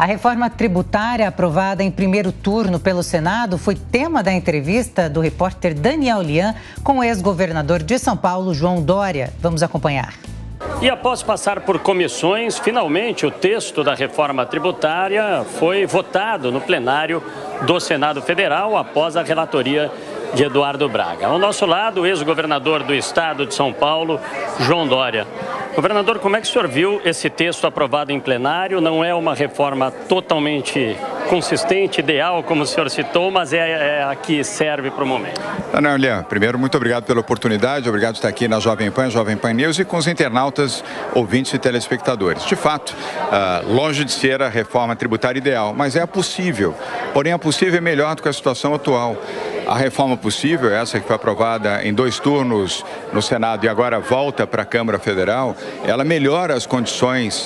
A reforma tributária aprovada em primeiro turno pelo Senado foi tema da entrevista do repórter Daniel Lian com o ex-governador de São Paulo, João Dória. Vamos acompanhar. E após passar por comissões, finalmente o texto da reforma tributária foi votado no plenário do Senado Federal após a relatoria de Eduardo Braga. Ao nosso lado, o ex-governador do estado de São Paulo, João Dória. Governador, como é que o senhor viu esse texto aprovado em plenário? Não é uma reforma totalmente consistente, ideal, como o senhor citou, mas é a que serve para o momento. Daniel Lian, primeiro, muito obrigado pela oportunidade, obrigado por estar aqui na Jovem Pan News e com os internautas, ouvintes e telespectadores. De fato, longe de ser a reforma tributária ideal, mas é possível. Porém, a possível é melhor do que a situação atual. A reforma possível, essa que foi aprovada em 2 turnos no Senado e agora volta para a Câmara Federal, ela melhora as condições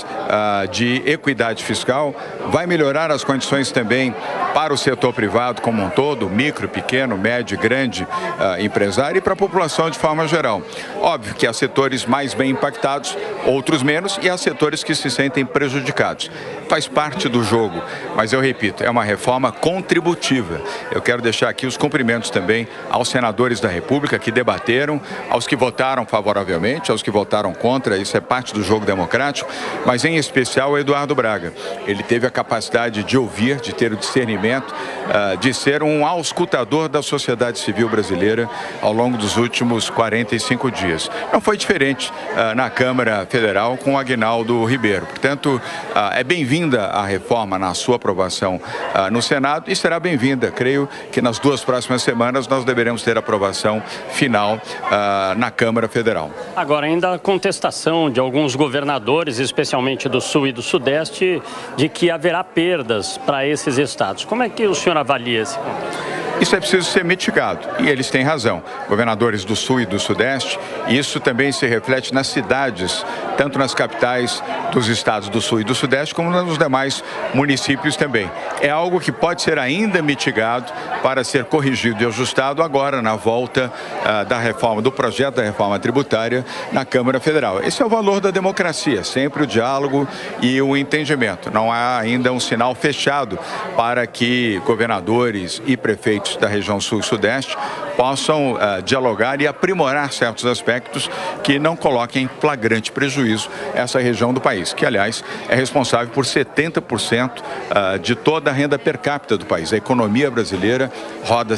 de equidade fiscal, vai melhorar as condições também para o setor privado como um todo, micro, pequeno, médio, grande empresário e para a população de forma geral. Óbvio que há setores mais bem impactados, outros menos, e há setores que se sentem prejudicados. Faz parte do jogo, mas eu repito, é uma reforma contributiva. Eu quero deixar aqui os cumprimentos também aos senadores da República que debateram, aos que votaram favoravelmente, aos que votaram contra, isso é parte do jogo democrático, mas em especial o Eduardo Braga. Ele teve a capacidade de ouvir, de ter o discernimento, de ser um auscultador da sociedade civil brasileira ao longo dos últimos 45 dias. Não foi diferente na Câmara Federal com o Aguinaldo Ribeiro. Portanto, é bem-vinda a reforma na sua aprovação no Senado e será bem-vinda. Creio que nas 2 próximas semanas nós deveremos ter aprovação final na Câmara Federal. Agora, ainda a contestação de alguns governadores, especialmente do Sul e do Sudeste, de que haverá perdas para esses estados. Como é que o senhor avalia esse contexto? Isso é preciso ser mitigado, e eles têm razão. Governadores do Sul e do Sudeste, isso também se reflete nas cidades, tanto nas capitais dos estados do Sul e do Sudeste, como nos demais municípios também. É algo que pode ser ainda mitigado para ser corrigido e ajustado agora na volta da reforma, do projeto da reforma tributária na Câmara Federal. Esse é o valor da democracia, sempre o diálogo e o entendimento. Não há ainda um sinal fechado para que governadores e prefeitos da região Sul e Sudeste possam dialogar e aprimorar certos aspectos que não coloquem em flagrante prejuízo essa região do país, que, aliás, é responsável por 70% de toda a renda per capita do país. A economia brasileira roda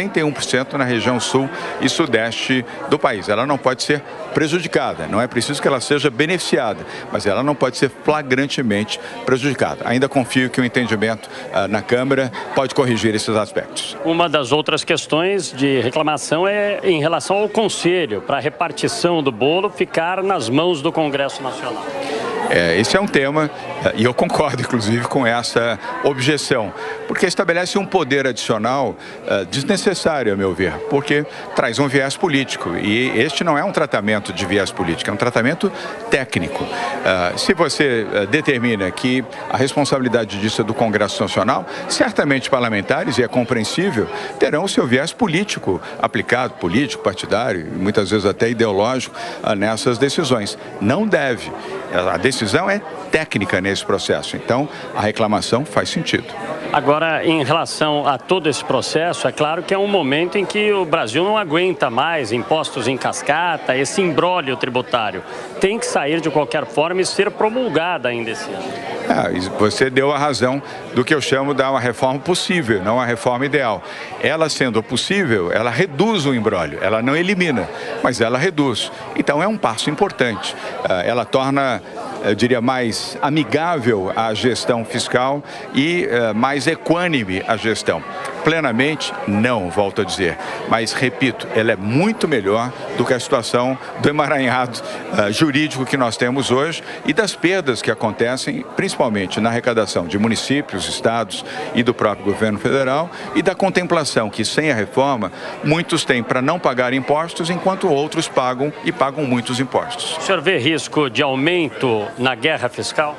71% na região Sul e Sudeste do país. Ela não pode ser prejudicada, não é preciso que ela seja beneficiada, mas ela não pode ser flagrantemente prejudicada. Ainda confio que o entendimento na Câmara pode corrigir esses aspectos. Uma das outras questões de reclamação é em relação ao Conselho, para a repartição do bolo ficar nas mãos do Congresso Nacional. Esse é um tema, e eu concordo, inclusive, com essa objeção, porque estabelece um poder adicional desnecessário, a meu ver, porque traz um viés político, e este não é um tratamento de viés político, é um tratamento técnico. Se você determina que a responsabilidade disso é do Congresso Nacional, certamente parlamentares, e é compreensível, terão o seu viés político aplicado, político, partidário, muitas vezes até ideológico, nessas decisões. Não deve. A decisão é técnica nesse processo, então a reclamação faz sentido. Agora, em relação a todo esse processo, é claro que é um momento em que o Brasil não aguenta mais impostos em cascata, esse imbróglio tributário. Tem que sair de qualquer forma e ser promulgada ainda esse ano. Você deu a razão do que eu chamo de uma reforma possível, não uma reforma ideal. Ela sendo possível, ela reduz o imbróglio, ela não elimina, mas ela reduz. Então é um passo importante. Ela torna, eu diria, mais amigável a gestão fiscal e mais equânime a gestão. Plenamente, não, volto a dizer. Mas, repito, ela é muito melhor do que a situação do emaranhado jurídico que nós temos hoje e das perdas que acontecem, principalmente na arrecadação de municípios, estados e do próprio governo federal e da contemplação que, sem a reforma, muitos têm para não pagar impostos, enquanto outros pagam e pagam muitos impostos. O senhor vê risco de aumento na guerra fiscal?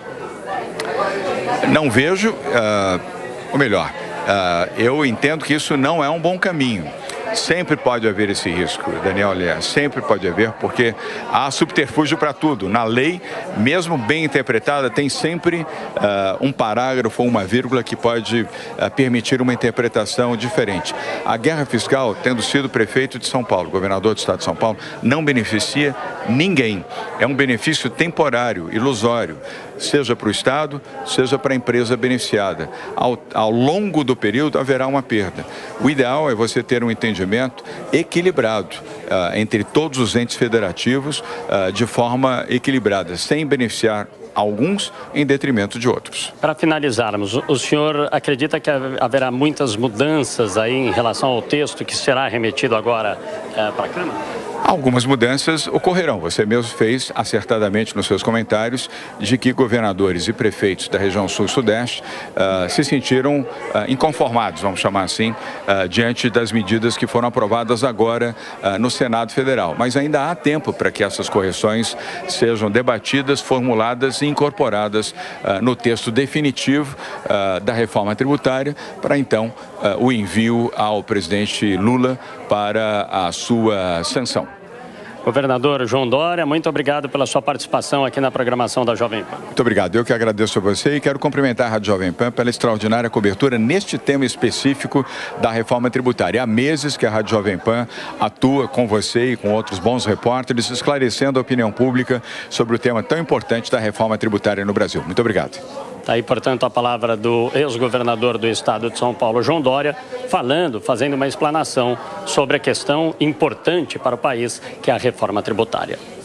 Não vejo, ou melhor, eu entendo que isso não é um bom caminho. Sempre pode haver esse risco, Daniel Olian, sempre pode haver, porque há subterfúgio para tudo. Na lei, mesmo bem interpretada, tem sempre um parágrafo ou uma vírgula que pode permitir uma interpretação diferente. A guerra fiscal, tendo sido prefeito de São Paulo, governador do estado de São Paulo, não beneficia ninguém. É um benefício temporário, ilusório, seja para o Estado, seja para a empresa beneficiada. Ao longo do período haverá uma perda. O ideal é você ter um entendimento equilibrado entre todos os entes federativos, de forma equilibrada, sem beneficiar alguns em detrimento de outros. Para finalizarmos, o senhor acredita que haverá muitas mudanças aí em relação ao texto que será remetido agora para a Câmara? Algumas mudanças ocorrerão. Você mesmo fez acertadamente nos seus comentários de que governadores e prefeitos da região sul-sudeste se sentiram inconformados, vamos chamar assim, diante das medidas que foram aprovadas agora no Senado Federal. Mas ainda há tempo para que essas correções sejam debatidas, formuladas e incorporadas no texto definitivo da reforma tributária, para então o envio ao presidente Lula para a sua sanção. Governador João Dória, muito obrigado pela sua participação aqui na programação da Jovem Pan. Muito obrigado. Eu que agradeço a você e quero cumprimentar a Rádio Jovem Pan pela extraordinária cobertura neste tema específico da reforma tributária. Há meses que a Rádio Jovem Pan atua com você e com outros bons repórteres, esclarecendo a opinião pública sobre o tema tão importante da reforma tributária no Brasil. Muito obrigado. Está aí, portanto, a palavra do ex-governador do estado de São Paulo, João Dória, fazendo uma explanação sobre a questão importante para o país, que é a reforma tributária.